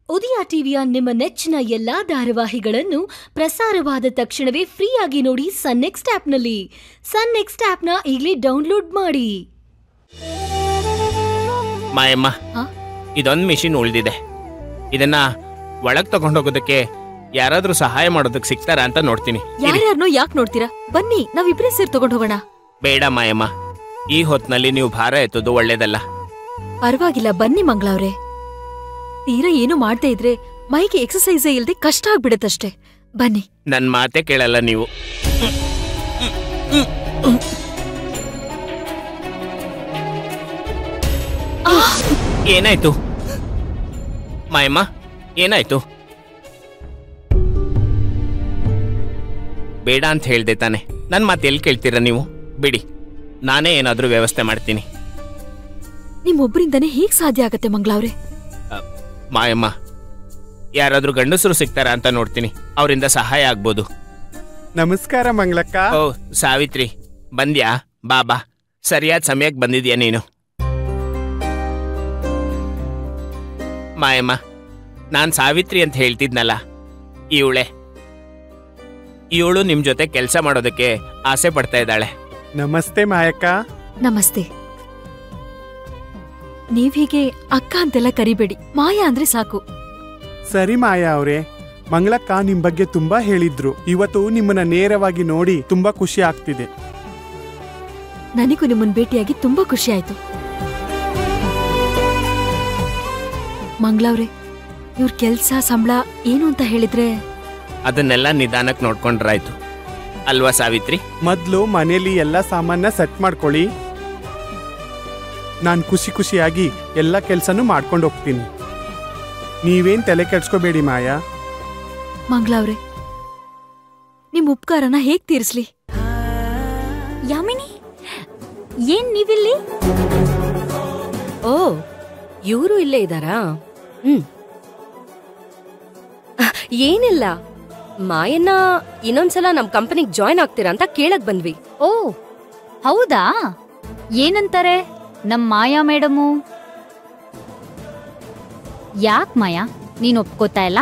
ಉದಯ ಟಿವಿಯ ನಿಮ್ಮ ನೆಚ್ಚಿನ ಎಲ್ಲಾ ಧಾರಾವಾಹಿಗಳನ್ನು ಪ್ರಸಾರವಾದ ತಕ್ಷಣವೇ ಫ್ರೀಯಾಗಿ ನೋಡಿ ಸನ್ ನೆಕ್ಸ್ಟ್ ಆಪ್ನಲ್ಲಿ. ಸನ್ ನೆಕ್ಸ್ಟ್ ಆಪ್ನ ಈಗಲೇ ಡೌನ್ಲೋಡ್ ಮಾಡಿ. ಮಾಯಮ್ಮ, ಇದೊಂದು ಮಿಷಿನ್ ಉಳಿದಿದೆ. ಇದನ್ನ ಒಳಗ್ ತಗೊಂಡೋಗೋದಕ್ಕೆ ಯಾರಾದ್ರೂ ಸಹಾಯ ಮಾಡೋದಕ್ಕೆ ಸಿಗ್ತಾರ ಅಂತ ನೋಡ್ತೀನಿ. ಯಾರ್ಯಾರನೋ ಯಾಕೆ ನೋಡ್ತೀರಾ? ಬನ್ನಿ, ನಾವಿಬ್ರೇ ಸೇರಿ ತಗೊಂಡು ಹೋಗೋಣ. ಬೇಡ ಮಾಯಮ್ಮ, ಈ ಹೊತ್ನಲ್ಲಿ ನೀವು ಭಾರ ಎತ್ತೋದು ಒಳ್ಳೇದಲ್ಲ. ಪರವಾಗಿಲ್ಲ, ಬನ್ನಿ ಮಂಗಳವ್ರೆ. ತೀರಾ ಏನು ಮಾಡ್ತಾ ಇದ್ರೆ ಮೈಗೆ ಎಕ್ಸರ್ಸೈಸೇ ಇಲ್ಲದೆ ಕಷ್ಟ ಆಗ್ಬಿಡತ್ತಷ್ಟೇ. ಬನ್ನಿ. ನನ್ ಮಾತೆ ಕೇಳಲ್ಲ ನೀವು. ಏನಾಯ್ತು ಮಾಯಮ್ಮ, ಏನಾಯ್ತು? ಬೇಡ ಅಂತ ಹೇಳ್ದೆ ತಾನೆ. ನನ್ ಮಾತು ಎಲ್ಲಿ ಕೇಳ್ತೀರಾ ನೀವು? ಬಿಡಿ, ನಾನೇ ಏನಾದ್ರೂ ವ್ಯವಸ್ಥೆ ಮಾಡ್ತೀನಿ. ನಿಮ್ಮೊಬ್ಬರಿಂದಾನೇ ಹೇಗ್ ಸಾಧ್ಯ ಆಗತ್ತೆ ಮಂಗಳವ್ರೆ? ಮಾಯಮ್ಮ, ಯಾರಾದ್ರೂ ಗಂಡಸರು ಸಿಗ್ತಾರ ಅಂತ ನೋಡ್ತೀನಿ. ಅವರಿಂದ ಸಹಾಯ ಆಗ್ಬೋದು. ನಮಸ್ಕಾರ ಮಂಗಳಕ್ಕ. ಓ ಸಾವಿತ್ರಿ, ಬಂದ್ಯಾ? ಬಾಬಾ, ಸರಿಯಾದ ಸಮಯಕ್ಕೆ ಬಂದಿದ್ಯಾ ನೀನು. ಮಾಯಮ್ಮ, ನಾನ್ ಸಾವಿತ್ರಿ ಅಂತ ಹೇಳ್ತಿದ್ನಲ್ಲ, ಇವಳು ನಿಮ್ ಜೊತೆ ಕೆಲಸ ಮಾಡೋದಕ್ಕೆ ಆಸೆ ಪಡ್ತಾ ಇದ್ದಾಳೆ. ನಮಸ್ತೆ ಮಾಯಕ್ಕ. ನಮಸ್ತೆ. ನೀವ್ ಹೀಗೆ ಅಕ್ಕ ಅಂತೆಲ್ಲ ಕರಿಬೇಡಿ, ಮಾಯಾ ಅಂದ್ರೆ ಸಾಕು. ಸರಿ ಮಾಯಾ ಅವ್ರೆ, ಮಂಗಳಕ್ಕ ನಿಮ್ ಬಗ್ಗೆ ತುಂಬಾ ಹೇಳಿದ್ರು. ಇವತ್ತು ನಿಮ್ಮನ್ನ ನೇರವಾಗಿ ನೋಡಿ ತುಂಬಾ ಖುಷಿ ಆಗ್ತಿದೆ. ನನಗೂ ನಿಮ್ಮನ್ ಭೇಟಿಯಾಗಿ ತುಂಬಾ ಖುಷಿ ಆಯ್ತು. ಮಂಗಳವ್ರೆ, ಇವ್ರ ಕೆಲ್ಸ ಸಂಬಳ ಏನು ಅಂತ ಹೇಳಿದ್ರೆ ಅದನ್ನೆಲ್ಲ ನಿಧಾನಕ್ಕೆ ನೋಡ್ಕೊಂಡ್ರಾಯ್ತು ಅಲ್ವಾ ಸಾವಿತ್ರಿ? ಮೊದ್ಲು ಮನೇಲಿ ಎಲ್ಲ ಸಾಮಾನ ಸೆಟ್ ಮಾಡ್ಕೊಳ್ಳಿ. ನಾನ್ ಖುಷಿಯಾಗಿ ಎಲ್ಲ ಕೆಲ್ಸನೂ ಮಾಡ್ಕೊಂಡು ಹೋಗ್ತೀನಿ. ನೀವೇನ್ ತಲೆ ಕೆಡ್ಸ್ಕೋಬೇಡಿ ಮಾಯಾ. ಮಂಗಳವ್ರೆ, ನಿಮ್ ಉಪಕಾರನ ಹೇಗ್ ತೀರಿಸ್ಲಿ? ಯಾಮಿನಿ, ಏನ್ ನೀವಿಲ್ಲಿ? ಓ, ಇವರು ಇಲ್ಲೇ ಇದ್ದಾರಾ? ಏನಿಲ್ಲ, ಮಾಯನ್ನ ಇನ್ನೊಂದ್ಸಲ ನಮ್ ಕಂಪನಿಗ್ ಜಾಯ್ನ್ ಆಗ್ತೀರಾ ಅಂತ ಕೇಳಕ್ ಬಂದ್ವಿ. ಓ ಹೌದಾ? ಏನಂತಾರೆ ನಮ್ ಮಾಯಾ ಮೇಡಮು? ಯಾಕ್ ಮಾಯಾ, ನೀನ್ ಒಪ್ಕೋತಾ ಇಲ್ಲ?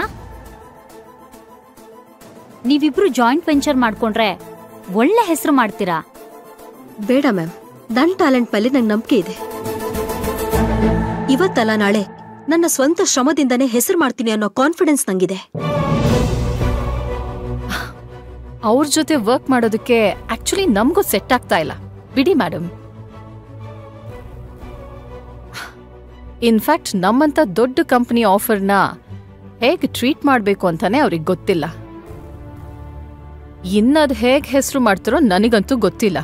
ನೀವಿಬ್ರು ಜಾಯಿಂಟ್ ವೆಂಚರ್ ಮಾಡ್ಕೊಂಡ್ರೆ ಒಳ್ಳೆ ಹೆಸರು ಮಾಡ್ತೀರಾ. ಬೇಡ ಮ್ಯಾಮ್, ನನ್ ಟ್ಯಾಲೆಂಟ್ ಮೇಲೆ ನಂಗೆ ನಂಬಿಕೆ ಇದೆ. ಇವತ್ತಲ್ಲ ನಾಳೆ ನನ್ನ ಸ್ವಂತ ಶ್ರಮದಿಂದನೇ ಹೆಸರು ಮಾಡ್ತೀನಿ ಅನ್ನೋ ಕಾನ್ಫಿಡೆನ್ಸ್ ನಂಗಿದೆ. ಅವ್ರ ಜೊತೆ ವರ್ಕ್ ಮಾಡೋದಕ್ಕೆ ಆಕ್ಚುಲಿ ನಮಗೂ ಸೆಟ್ ಆಗ್ತಾ ಇಲ್ಲ. ಬಿಡಿ ಮೇಡಮ್. ಇನ್ಫ್ಯಾಕ್ಟ್ ನಮ್ಮಂತ ದೊಡ್ಡ ಕಂಪನಿ ಆಫರ್ನ ಹೇಗೆ ಟ್ರೀಟ್ ಮಾಡಬೇಕು ಅಂತಾನೆ ಅವ್ರಿಗೆ ಗೊತ್ತಿಲ್ಲ. ಇನ್ನದ್ ಹೇಗ್ ಹೆಸರು ಮಾಡ್ತಾರೋ ನನಗಂತೂ ಗೊತ್ತಿಲ್ಲ.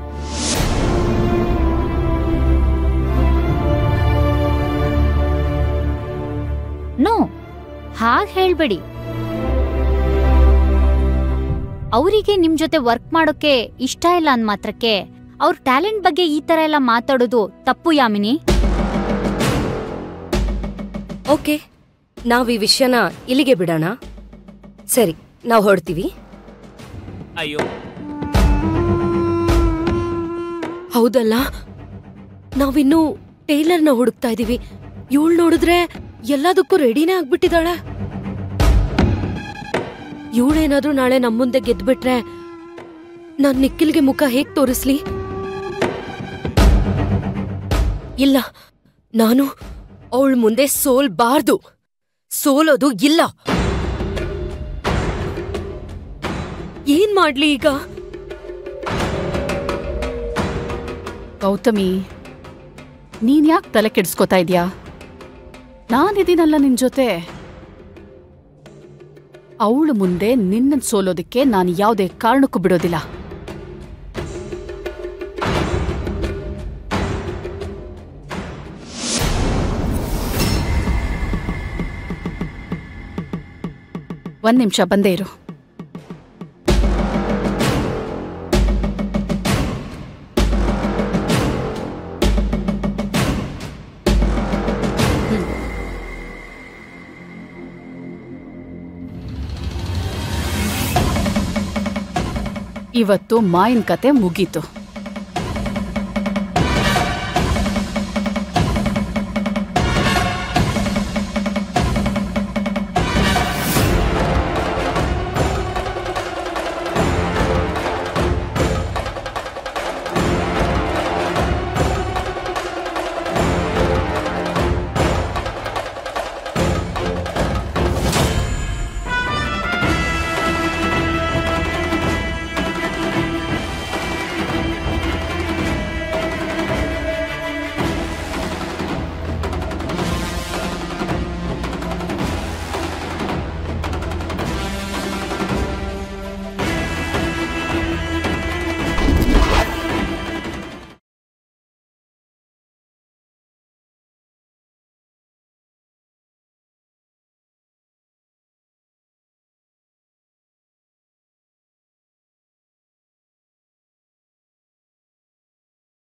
ನೋ, ಹಾಗೆ ಹೇಳ್ಬೇಡಿ. ಅವರಿಗೆ ನಿಮ್ ಜೊತೆ ವರ್ಕ್ ಮಾಡೋಕೆ ಇಷ್ಟ ಇಲ್ಲ ಅಂದ್ ಮಾತ್ರಕ್ಕೆ ಅವ್ರ ಟ್ಯಾಲೆಂಟ್ ಬಗ್ಗೆ ಈ ತರ ಎಲ್ಲ ಮಾತಾಡೋದು ತಪ್ಪು ಯಾಮಿನಿ. ಓಕೆ, ನಾವ್ ಈ ವಿಷಯನ ಇಲ್ಲಿಗೆ ಬಿಡೋಣ. ಸರಿ, ನಾವು ಹೊರಡ್ತೀವಿ. ಅಯ್ಯೋ ಹೌದಲ್ಲ, ನಾವಿನ್ನೂ ಟೈಲರ್ನ ಹುಡುಕ್ತಾ ಇದೀವಿ. ಇವಳು ನೋಡಿದ್ರೆ ಎಲ್ಲದಕ್ಕೂ ರೆಡಿನೇ ಆಗ್ಬಿಟ್ಟಿದ್ದಾಳೆ. ಇವಳೇನಾದ್ರೂ ನಾಳೆ ನಮ್ಮ ಮುಂದೆ ಗೆದ್ಬಿಟ್ರೆ ನಾನ್ ನಿಖಿಲ್ಗೆ ಮುಖ ಹೇಗ್ ತೋರಿಸ್ಲಿ? ಇಲ್ಲ, ನಾನು ಅವಳ ಮುಂದೆ ಸೋಲ್ಬಾರ್ದು. ಸೋಲೋದು ಇಲ್ಲ. ಏನ್ ಮಾಡ್ಲಿ ಈಗ? ಗೌತಮಿ, ನೀನ್ ಯಾಕೆ ತಲೆ ಕೆಡ್ಸ್ಕೊತಾ ಇದ್ಯಾ? ನಾನಿದ್ದೀನಲ್ಲ ನಿನ್ ಜೊತೆ. ಅವಳು ಮುಂದೆ ನಿನ್ನ ಸೋಲೋದಕ್ಕೆ ನಾನು ಯಾವುದೇ ಕಾರಣಕ್ಕೂ ಬಿಡೋದಿಲ್ಲ. ಒಂದ್ ನಿಮಿಷ, ಬಂದೇ ಇರು. ಇವತ್ತು ಮಾಯಿನ ಕತೆ ಮುಗೀತು.